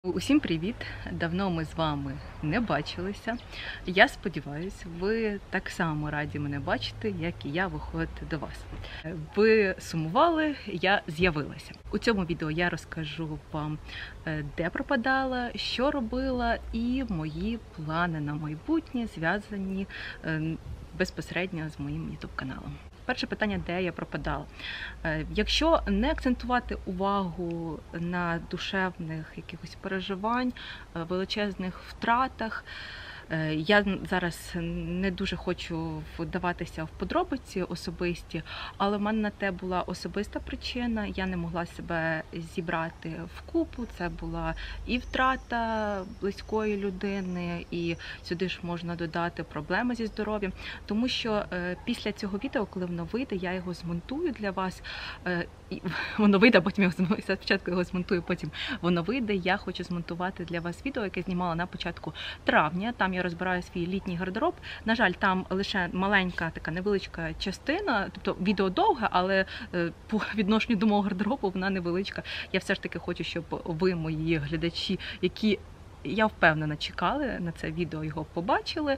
Усім привіт! Давно ми з вами не бачилися. Я сподіваюся, ви так само раді мене бачити, як і я виходити до вас. Ви сумували, я з'явилася. У цьому відео я розкажу вам, де пропадала, що робила і мої плани на майбутнє, зв'язані безпосередньо з моїм YouTube каналом. Перше питання, де я пропадала. Якщо не акцентувати увагу на душевних якихось переживань, величезних втратах, я зараз не дуже хочу вдаватися в подробиці особисті, але в мене на те була особиста причина. Я не могла себе зібрати вкупу. Це була і втрата близької людини, і сюди ж можна додати проблеми зі здоров'ям. Тому що після цього відео, коли воно вийде, я його змонтую для вас. Воно вийде, а потім спочатку його змонтую, потім воно вийде. Я хочу змонтувати для вас відео, яке знімала на початку травня. Там я розбираю свій літній гардероб. На жаль, там лише маленька така невеличка частина, тобто відео довге, але по відношенню до мого гардеробу вона невеличка. Я все ж таки хочу, щоб ви, мої глядачі, які, я впевнена, чекали на це відео, його побачили.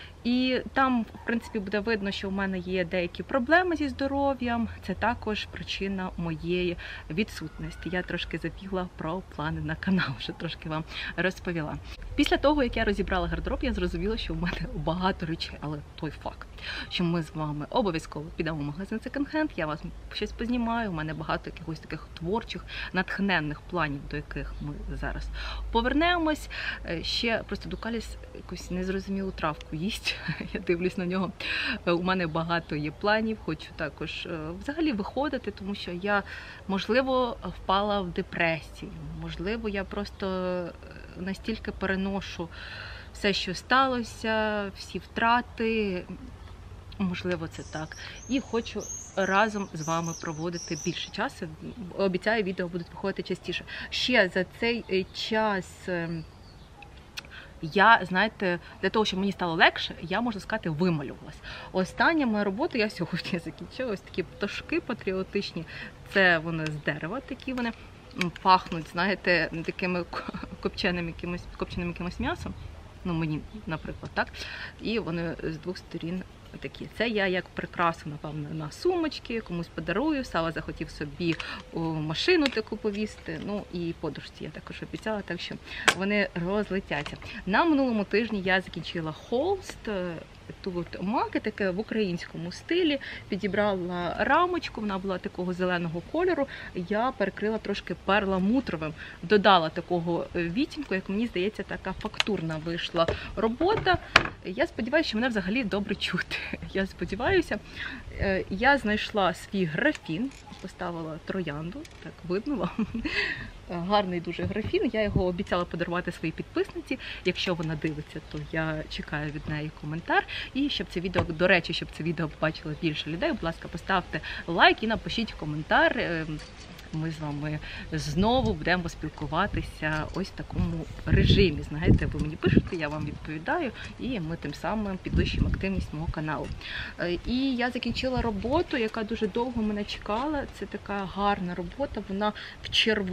І там, в принципі, буде видно, що в мене є деякі проблеми зі здоров'ям. Це також причина моєї відсутності. Я трошки забігла про плани на канал, вже трошки вам розповіла. Після того, як я розібрала гардероб, я зрозуміла, що в мене багато речей, але той факт, що ми з вами обов'язково підемо в магазин секонд-хенд, я вас щось познімаю, у мене багато якихось таких творчих, натхненних планів, до яких ми зараз повернемось. Ще просто Дукаліс якусь незрозумілу травку їсть, я дивлюсь на нього. У мене багато є планів, хочу також взагалі виходити, тому що я, можливо, впала в депресію, можливо, я просто настільки переношу все, що сталося, всі втрати, можливо, це так. І хочу разом з вами проводити більше часу. Обіцяю, відео будуть виходити частіше. Ще за цей час я, знаєте, для того, щоб мені стало легше, я, можна сказати, вималювалась. Остання моя робота, я сьогодні закінчила, ось такі пташки патріотичні. Це вони з дерева, такі вони пахнуть, знаєте, такими копченим якимось м'ясом. Ну, мені, наприклад, так. І вони з двох сторін такі. Це я як прикрасу, напевно, на сумочки, комусь подарую. Сава захотів собі машину таку повісти. Ну, і подружці я також обіцяла, так що вони розлетяться. На минулому тижні я закінчила холст. Тут маки, таке в українському стилі, підібрала рамочку, вона була такого зеленого кольору, я перекрила трошки перламутровим, додала такого відтінку, як мені здається, така фактурна вийшла робота. Я сподіваюся, що мене взагалі добре чути. Я сподіваюся, я знайшла свій графін, поставила троянду, так видно вам. Гарний дуже графін, я його обіцяла подарувати своїй підписниці. Якщо вона дивиться, то я чекаю від неї коментар. І щоб це відео, до речі, щоб це відео побачило більше людей, будь ласка, поставте лайк і напишіть коментар. Ми з вами знову будемо спілкуватися ось в такому режимі. Знаєте, ви мені пишете, я вам відповідаю, і ми тим самим підвищуємо активність мого каналу. І я закінчила роботу, яка дуже довго мене чекала. Це така гарна робота, вона в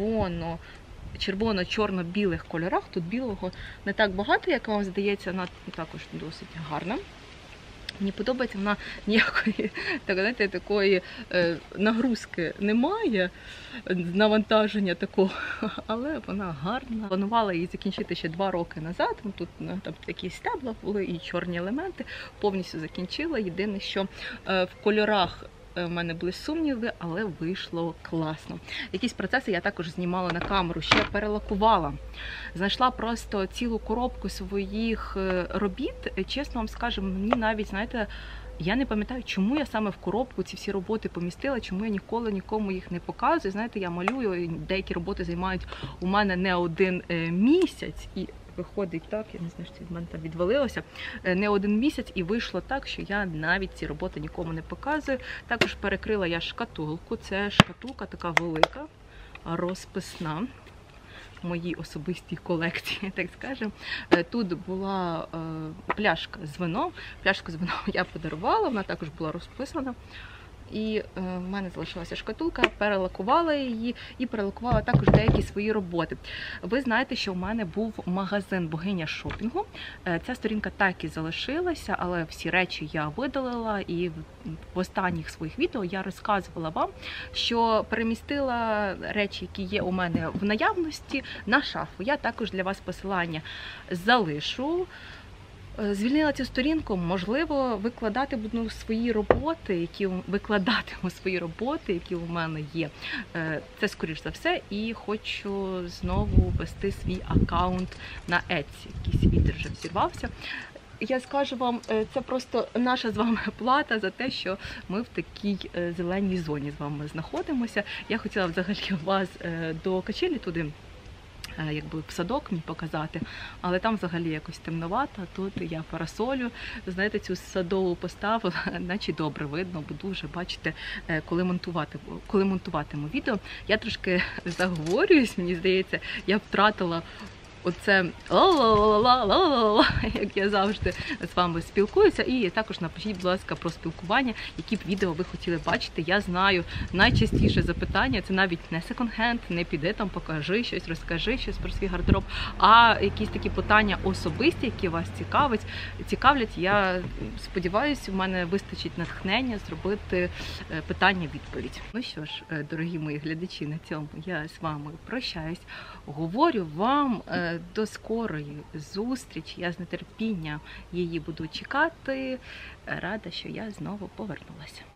червоно-чорно-білих кольорах. Тут білого не так багато, як вам здається, вона також досить гарна. Мені подобається, вона ніякої такої нагрузки немає, навантаження такого, але вона гарна. Планувала її закінчити ще 2 роки назад. Тут там такі стебла були і чорні елементи. Повністю закінчила. Єдине, що в кольорах в мене були сумніви, але вийшло класно. Якісь процеси я також знімала на камеру, ще перелакувала. Знайшла просто цілу коробку своїх робіт. Чесно вам скажу, мені навіть, знаєте, я не пам'ятаю, чому я саме в коробку ці всі роботи помістила, чому я ніколи нікому їх не показую. Знаєте, я малюю, деякі роботи займають у мене не 1 місяць. І виходить так, я не знаю, що від мене там відвалилося, не 1 місяць, і вийшло так, що я навіть ці роботи нікому не показую. Також перекрила я шкатулку, це шкатулка така велика, розписна, в моїй особистій колекції, так скажемо. Тут була пляшка з вином, пляшку з вином я подарувала, вона також була розписана. І в мене залишилася шкатулка, перелакувала її і перелакувала також деякі свої роботи. Ви знаєте, що в мене був магазин «Богиня шопінгу». Ця сторінка так і залишилася, але всі речі я видалила, і в останніх своїх відео я розказувала вам, що перемістила речі, які є у мене в наявності, на шафу. Я також для вас посилання залишу. Звільнила цю сторінку, можливо, викладатиму свої роботи, які у мене є. Це, скоріш за все, і хочу знову вести свій аккаунт на Etsy. Якийсь вітер вже взірвався. Я скажу вам, це просто наша з вами плата за те, що ми в такій зеленій зоні з вами знаходимося. Я хотіла взагалі вас до качелі туди, якби в садок мені показати, але там взагалі якось темновато, тут я парасолю, знаєте, цю садову поставила, наче добре видно, буду вже бачити, коли монтуватиму відео. Я трошки заговорююсь, мені здається, я втратила оце ла-ла-ла-ла-ла-ла, як я завжди з вами спілкуюся. І також напишіть, будь ласка, про спілкування, які б відео ви хотіли бачити. Я знаю, найчастіше запитання – це навіть не секонд-хенд, не піди там, покажи щось, розкажи щось про свій гардероб, а якісь такі питання особисті, які вас цікавлять. Я сподіваюся, в мене вистачить натхнення зробити питання-відповідь. Ну що ж, дорогі мої глядачі, на цьому я з вами прощаюсь. Говорю вам до скорої зустрічі. Я з нетерпінням її буду чекати. Рада, що я знову повернулася.